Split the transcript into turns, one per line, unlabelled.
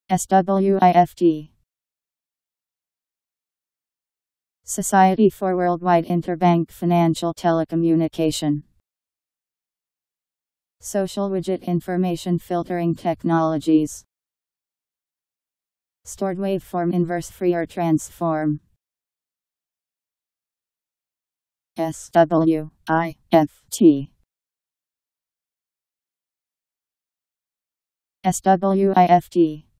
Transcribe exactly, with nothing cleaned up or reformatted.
SWIFT. Society for Worldwide Interbank Financial Telecommunication. Social Widget Information Filtering Technologies. Stored Waveform Inverse Fourier Transform. S W I F T. S W I F T.